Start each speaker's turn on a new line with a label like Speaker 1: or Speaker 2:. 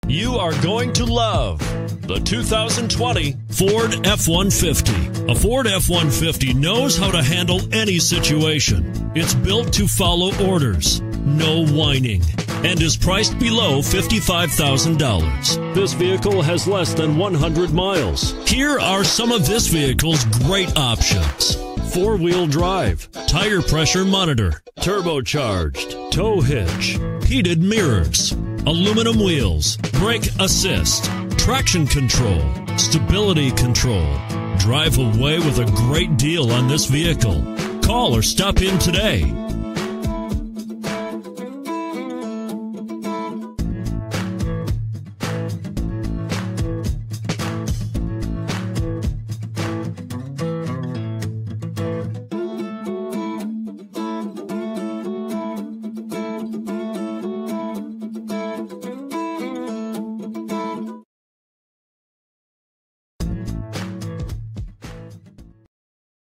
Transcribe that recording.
Speaker 1: You are going to love the 2020 Ford F-150. A Ford F-150 knows how to handle any situation. It's built to follow orders, no whining, and is priced below $55,000. This vehicle has less than 100 miles. Here are some of this vehicle's great options: four-wheel drive, tire pressure monitor, turbocharged, tow hitch, heated mirrors, aluminum wheels, brake assist, traction control, stability control. Drive away with a great deal on this vehicle. Call or stop in today.